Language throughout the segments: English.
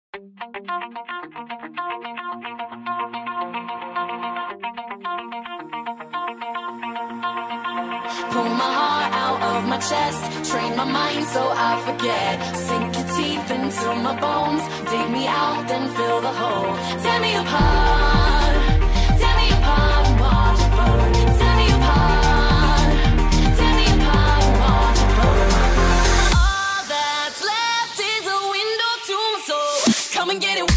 Pull my heart out of my chest, train my mind so I forget. Sink your teeth into my bones, dig me out, then fill the hole. Tear me apart, and watch it burn. Tear me apart, and watch it burn. All that's left is a window to my soul. Come and get it.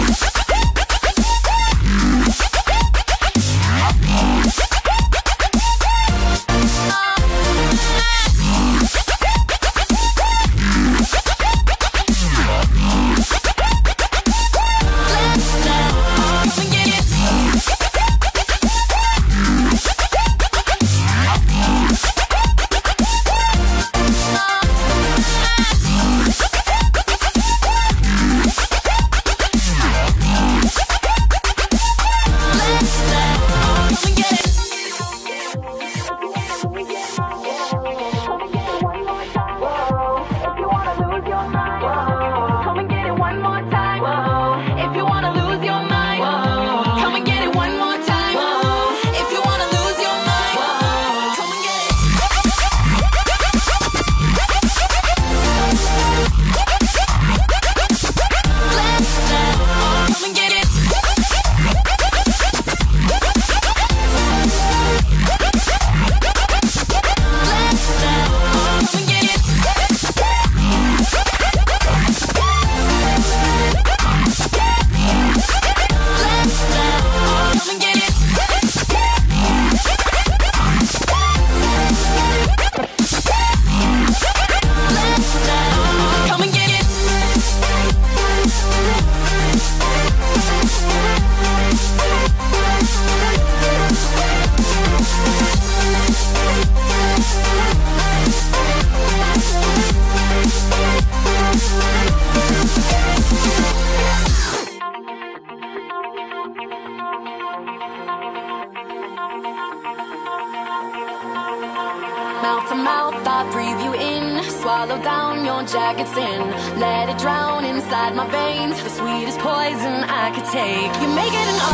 Mouth to mouth, I breathe you in. Swallow down your jagged sin. Let it drown inside my veins. The sweetest poison I could take. You make it an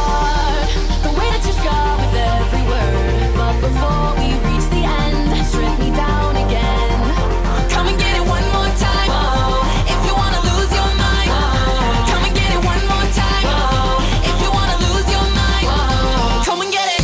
art, the way that you scar with every word. But before we reach the end, strip me down again. Come and get it one more time. If you wanna lose your mind, come and get it one more time. If you wanna lose your mind, come and get it.